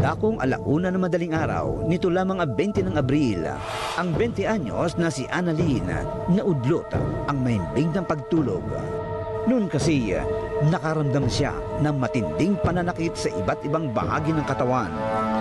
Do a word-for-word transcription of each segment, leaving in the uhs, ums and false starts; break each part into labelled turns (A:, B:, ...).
A: Dakong alauna na madaling araw, nito lamang ang twenty ng Abril, ang twenty anyos na si Analyn naudlot ang mahimbing ng pagtulog. Noon kasi, nakaramdam siya ng matinding pananakit sa iba't ibang bahagi ng katawan.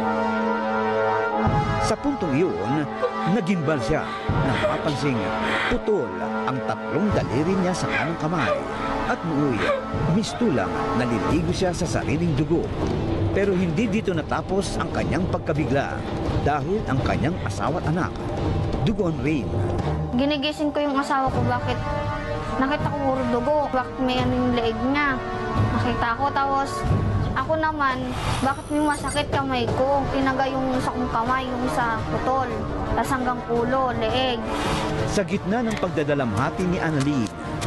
A: Sa puntong iyon, nagimbal siya nang mapansing putol ang tatlong daliri niya sa kanang kamay. At nooy, mistulang naliligo siya sa sariling dugo. Pero hindi dito natapos ang kanyang pagkabigla dahil ang kanyang asawa at anak dugoan rin.
B: Ginigising ko yung asawa ko, bakit nakita ko puro dugo, bakit may ano yung leeg niya. Nakita ko, tapos ako naman, bakit may masakit kamay ko. Tinaga yung sa kong kamay, yung sa putol, tas hanggang ulo, leeg.
A: Sa gitna ng pagdadalamhati ni Analyn,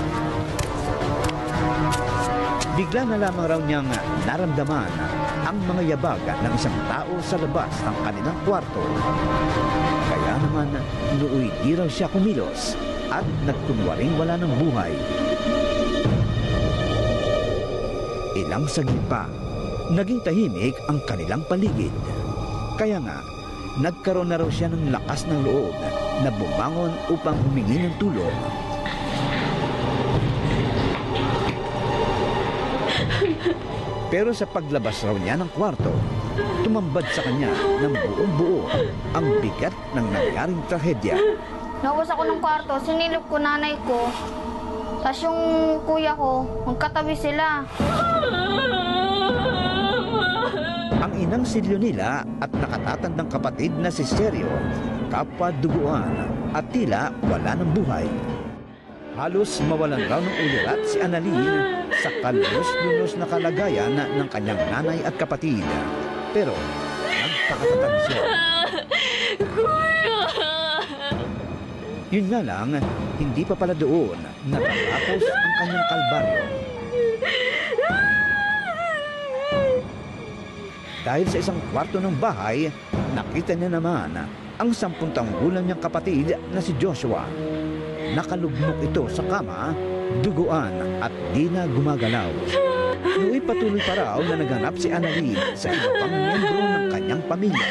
A: bigla na lamang raw niyang naramdaman ang mga yabag ng isang tao sa labas ng kanilang kwarto. Kaya naman, nooy di raw siya kumilos at nagkunwaring wala ng buhay. Ilang saglit pa, naging tahimik ang kanilang paligid. Kaya nga, nagkaroon na raw siya ng lakas ng loob na bumangon upang humingi ng tulong. Pero sa paglabas raw niya ng kwarto, tumambad sa kanya ng buong buo ang bigat ng nangyaring trahedya.
B: Naubos ako ng kwarto, sinilip ko nanay ko, tapos yung kuya ko, magkatabi sila.
A: Ang inang si Leonila at nakatatandang kapatid na si Sergio, kapwa duguan at tila wala ng buhay. Halos mawalan raw ng ulirat si Analyn sa kalunos-lunos na kalagayan ng kanyang nanay at kapatid. Pero nagpakatatag siya. Yun nga lang, hindi pa pala doon natatapos ang kanyang kalbaryo. Dahil sa isang kwarto ng bahay, nakita niya naman ang sampung taong gulang niyang kapatid na si Joshua. Nakalugmok ito sa kama, duguan at di na gumagalaw. Nooy patuloy pa raw na naghanap si Analyn sa iba pang miyembro ng kanyang pamilya.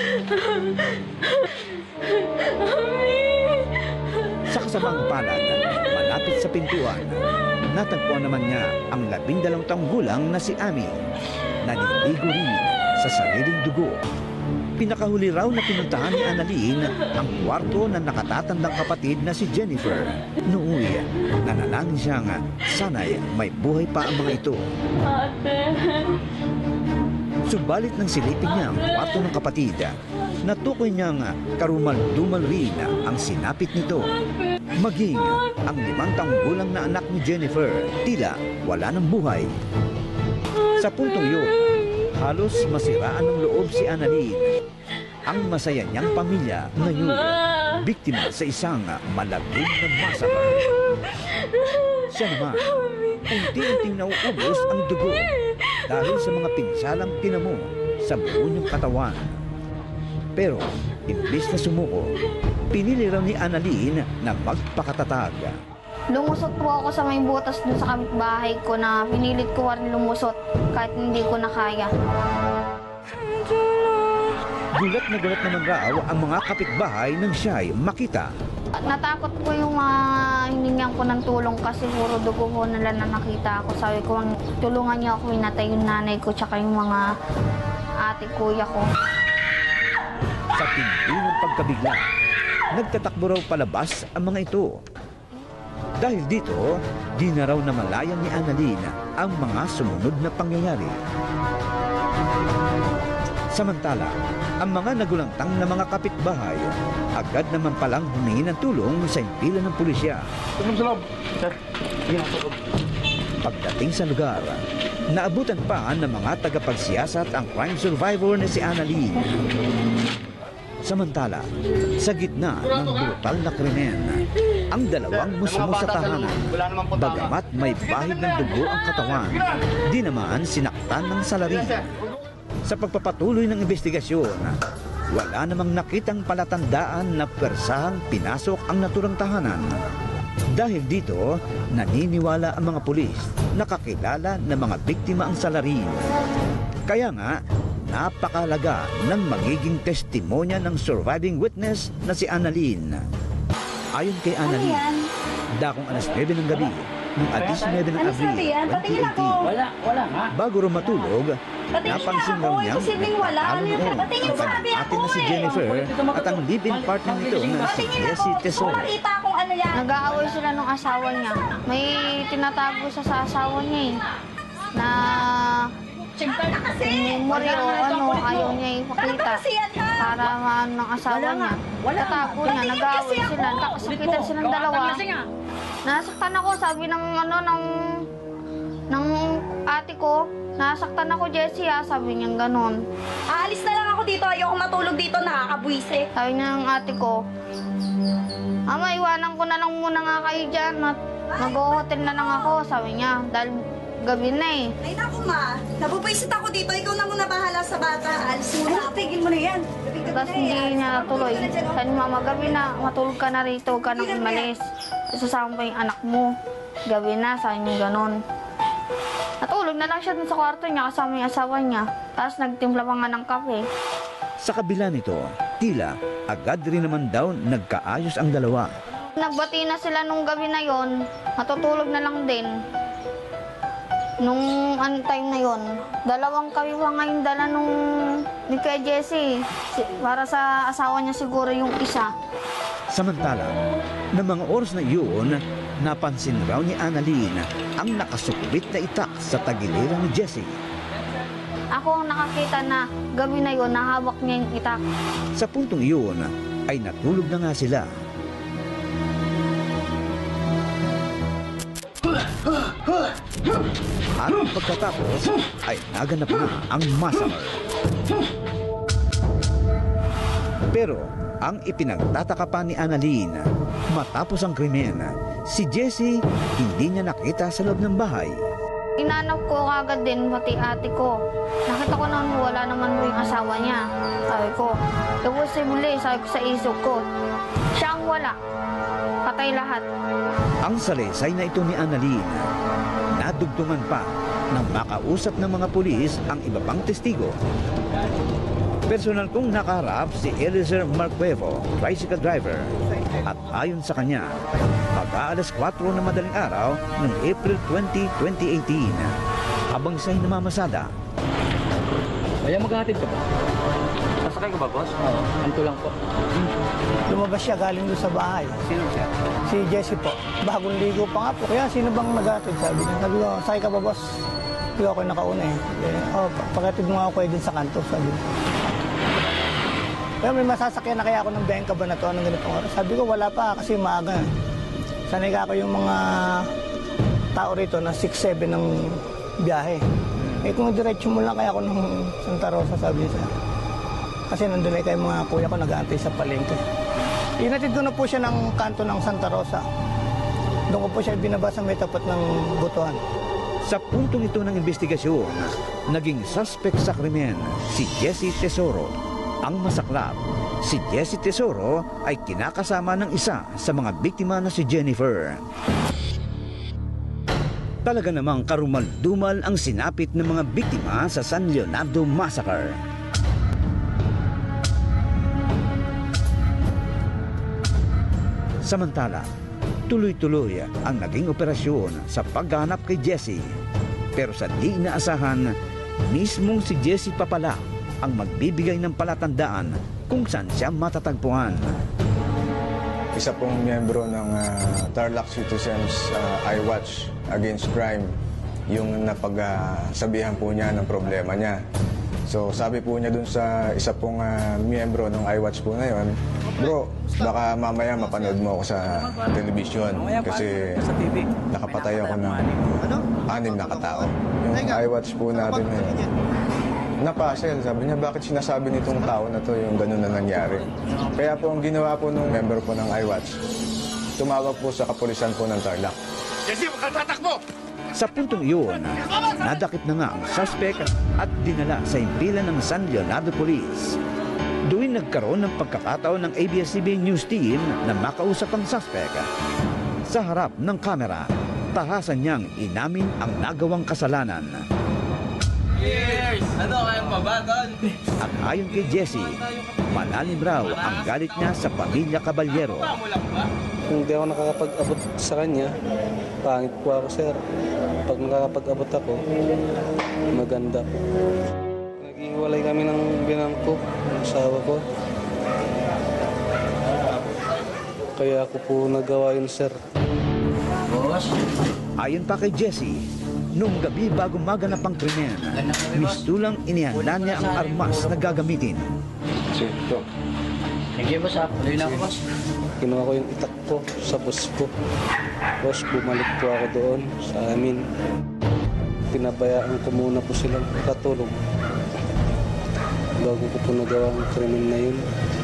A: Sa kasamang palad, malapit sa pintuan, natagpuan naman niya ang labindalawang taong gulang na si Amy, naliligo rin sa sariling dugo. Pinakahuli raw na pinuntahan ni Analyn ang kwarto ng nakatatandang kapatid na si Jennifer. Nooy, nanalangin siyang sana'y may buhay pa ang mga ito. Ate. Subalit nang silipin niya ang kwarto ng kapatid, natukoy niyang karumal-dumal rin ang sinapit nito. Maging ang limang taong gulang na anak ni Jennifer, tila wala ng buhay. Sa puntong yun, halos masiraan ng loob si Analyn. Ang masaya niyang pamilya ngayon, biktima sa isang malagim na massacre. Siya naman, unti-unting nauubos ang dugo dahil sa mga pinsalang tinamo sa buo niyang katawan. Pero, imbis na sumuko, pinili raw ni Analyn na magpakatatag.
B: Lumusot po ako sa may butas dun sa kapitbahay ko na pinilit ko rin lumusot kahit hindi ko na kaya.
A: Gulat na gulat naman raw ang mga kapitbahay nang siya'y makita.
B: Natakot po yung mga hiningan ko ng tulong kasi puro dugo ko nila na nakita ako. Sabi ko, tulungan niyo ako, inatay yung nanay ko tsaka yung mga ate kuya ko.
A: Sa tindi ng pagkabigla, nagtatakbo raw palabas ang mga ito. Dahil dito, di na raw namalayan ni Analyn ang mga sumunod na pangyayari. Samantala, ang mga nagulantang na mga kapitbahay agad naman palang humingi ng tulong sa impila ng pulisya. Pagdating sa lugar, naabutan pa ng mga tagapagsiyasat ang crime survivor na si Analyn. Samantala, sa gitna ng brutal na krimen, ang dalawang musmo sa tahanan, bagamat may bahid ng dugo ang katawan, di naman sinaktan ng salarin. Sa pagpapatuloy ng investigasyon, wala namang nakitang palatandaan na pwersahang pinasok ang naturang tahanan. Dahil dito, naniniwala ang mga pulis na kakilala ng mga biktima ang salarin. Kaya nga, napakalaga ng magiging testimonya ng surviving witness na si Analyn. Ayon kay Analyn, dakong alas nuwebe ng gabi, noong alas nuwebe ng Abril twenty eighteen,
C: Wala, wala nga.
A: bago raw matulog, napansin raw niyang nagtatalo noon ang kanyang ate na si Jennifer at ang live-in partner nito na si Jessie Tesoro.
B: Nag-aaway sila ng asawa niya. May tinatago siya sa asawa niya eh. Na memory o ano, ayaw niya ipakita para maano ng asawa niya. Tatago niya, nag-aaway sila, nakasakitan silang dalawa. Nasaktan ako, sabi ng ano, ng, ng ate ko, nasaktan ako, Jessie ha, sabi niya ganon.
D: Aalis na lang ako dito, ayoko matulog dito, nakakabwise.
B: Sabi niya ng ate ko, ama, iwanan ko na lang muna nga kayo dyan, mag-hotel na lang ako, sabi niya, dahil gabi na eh.
D: Ay naku ma, nabubwisit ako dito, ikaw na muna bahala sa bata, alis mo na. Tigil mo na yan.
B: Tapos hindi niya natuloy. Sabi ni mama, gabi na, matulog ka na rito, huwag ka nang umalis. Sasama pa yung anak mo. Gabi na, sabi niya ganon. Natulog na lang siya dun sa kwarto niya kasama yung asawa niya. Tapos nagtimpla pa nga ng kape.
A: Sa kabila nito, tila agad rin naman daw nagkaayos ang dalawa.
B: Nagbati na sila nung gabi na yon, matutulog na lang din. Nung ano time na yon, dalawang kawiwa ngayon dala nung ni kay Jessie. Si, para sa asawa niya siguro yung isa.
A: Samantala, ng mga oras na iyon, napansin raw ni Analyn ang nakasukbit na itak sa tagiliran ni Jessie.
B: Ako ang nakakita na gabi na yon, nahawak niya yung itak.
A: Sa puntong iyon, ay natulog na nga sila. At pagkatapos ay naganap na ang massacre. Pero ang ipinagtataka pa ni Analyn, matapos ang krimen, si Jessie hindi niya nakita sa loob ng bahay.
B: Inanap ko kagad din pati ate ko. Nakita ko noon wala naman mo yung asawa niya. Sabi ko, imposible, sabi ko sa isip ko. Siya ang wala. Patay lahat.
A: Ang salaysay na ito ni Analyn, nadugtungan pa nang makausap ng mga pulis ang iba pang testigo. Personal kong nakaharap si Eliezer Marcuevo, tricycle driver. At ayon sa kanya, mag-aalas kwatro na madaling araw noong April twentieth, twenty eighteen, habang siya'y namamasada.
C: Kaya maghahatid ka ba? Sasakay ka ba, boss? Oo. Anto lang po.
E: Lumabas siya galing doon sa bahay.
C: Sino siya?
E: Si Jessie po. Bagong ligo pa nga po. Kaya sino bang nag-atid? Sabi niya. Sabi ko, sakay ka ba, boss? Hindi ako nakauna eh. eh oh, pakatid mo ako kayo din sa kanto. Sabi niya. Kaya may masasakyan na kaya ako ng bengka ba na to? Anong ganitong oras? Sabi ko, wala pa kasi maaga. Sanay ka ako yung mga tao rito na six seven ng biyahe. Eh kung diretso mo lang kaya ako ng Santa Rosa, sabi niya. Kasi nandun ay kayo mga kuya ko nag-aantay sa palengke. Inatid ko na po siya ng kanto ng Santa Rosa. Doon ko po siya binaba sa may tapat ng butuhan.
A: Sa puntong ito ng investigasyon, naging suspect sa krimen si Jessie Tesoro. Ang masaklap, si Jessie Tesoro ay kinakasama ng isa sa mga biktima na si Jennifer. Talaga namang karumal-dumal ang sinapit ng mga biktima sa San Leonardo massacre. Samantala, tuloy-tuloy ang naging operasyon sa paghahanap kay Jessie. Pero sa di inaasahan, mismong si Jessie pa pala ang magbibigay ng palatandaan kung saan siya matatagpuan.
F: Isa pong miyembro ng uh, Tarlac Citizens uh, iWatch Against Crime yung napagsabihan po niya ng problema niya. So sabi po niya dun sa isa pong uh, miyembro ng iWatch po na yun, bro, baka mamaya mapanood mo ako sa television kasi nakapatay ako ng anim na katao. Yung iWatch po natin na yun. Napasel, sabi niya, bakit sinasabi nitong tao na to yung ganun na nangyari? Kaya po ang ginawa po ng member po ng iWatch, tumawag po sa kapulisan po ng Tarlac.
G: Jessie, huwag kang tatakbo!
A: Sa puntong iyon, nadakip na nga ang suspect at dinala sa impilan ng San Leonardo Police. Doon nagkaroon ng pagkakataon ng A B S C B N News Team na makausap ang suspect. Sa harap ng kamera, tahasan niyang inamin ang nagawang kasalanan.
C: Cheers! Ano, kayang mabaton?
A: At ayon kay Jessie, malalim raw ang galit niya sa pamilya Caballero.
H: Kung di ako nakakapag-abot sa kanya, pangit po ako, sir. Pag nakakapag-abot ako, maganda. Naghiwalay kami ng binang ko, ng asawa ko. Kaya ako po nagawa yun, sir.
C: Boss?
A: Ayon pa kay Jessie, noong gabi bago maganap ang krimen, mistulang inihanda niya ang armas na gagamitin.
F: Sige, ito.
C: Thank you, boss. Tuloy na ako, boss.
H: Kinuha ko yung itak ko sa boss ko. Boss, bumalik po ako doon sa amin. Pinabayaan ko muna po silang katulong bago ko po nagawa ang krimen na yun.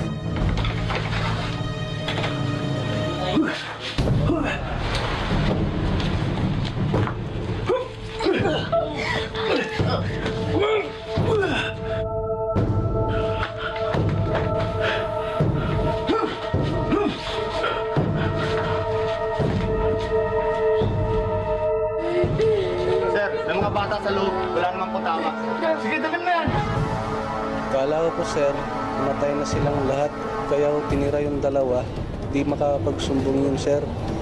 G: Bata sa loob, wala namang patama. Sige, dalhin mo yan.
H: Kala ko po, sir, matay na silang lahat. Kaya ko tinira yung dalawa. Di makakapagsumbong yun, sir.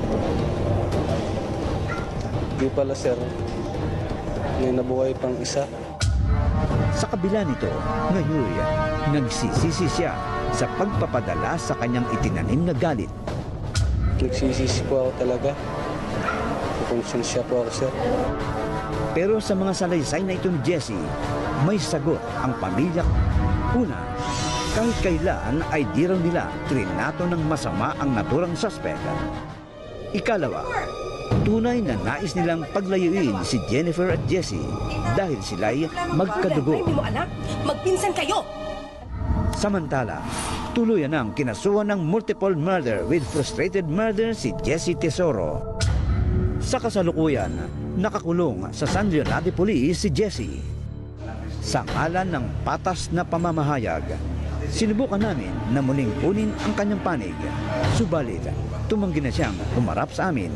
H: Di pala, sir. May nabuhay pang isa.
A: Sa kabila nito, ngayon, nagsisisi siya sa pagpapadala sa kanyang itinanim na galit.
H: Nagsisisi po ako talaga. Konsensya po ako, sir.
A: Pero sa mga salaysay na ito ni Jessie, may sagot ang pamilya. Una, kahit kailan ay di raw nila trinato ng masama ang naturang suspect. Ikalawa, tunay na nais nilang paglayuin si Jennifer at Jessie dahil sila'y magkadugo.
D: Hindi mo anak, magpinsan kayo.
A: Samantala, tuluyan ang kinasuhan ng multiple murder with frustrated murder si Jessie Tesoro. Sa kasalukuyan, nakakulong sa San Leonardo Police si Jessie. Sa ngalan ng patas na pamamahayag, sinubukan namin na muling kunin ang kanyang panig. Subalit, tumanggi na siyang humarap sa amin.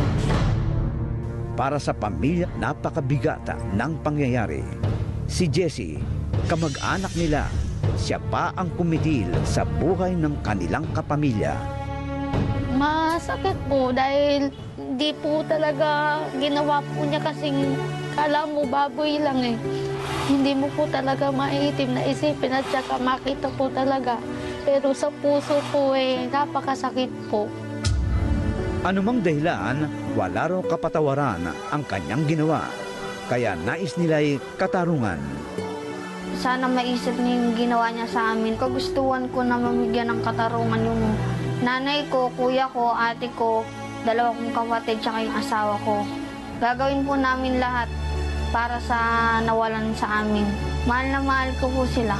A: Para sa pamilya, napakabigata ng pangyayari. Si Jessie, kamag-anak nila, siya pa ang kumitil sa buhay ng kanilang kapamilya.
B: Masakit po dahil di po talaga ginawa po niya kasing kala mo baboy lang eh. Hindi mo po talaga maiitim na isipin at saka makita po talaga. Pero sa puso po eh, napakasakit po.
A: Anumang dahilan, wala raw kapatawaran ang kanyang ginawa. Kaya nais nila'y katarungan.
B: Sana maisip niya yung ginawa niya sa amin. Kagustuhan ko na mamigyan ng katarungan yung nanay ko, kuya ko, ate ko, dalawa kong kapatid, tsaka yung asawa ko. Gagawin po namin lahat para sa nawalan sa amin. Mahal na mahal ko po sila.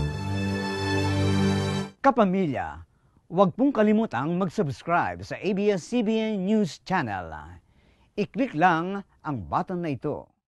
A: Kapamilya, huwag pong kalimutang mag-subscribe sa A B S C B N News Channel. I-click lang ang button na ito.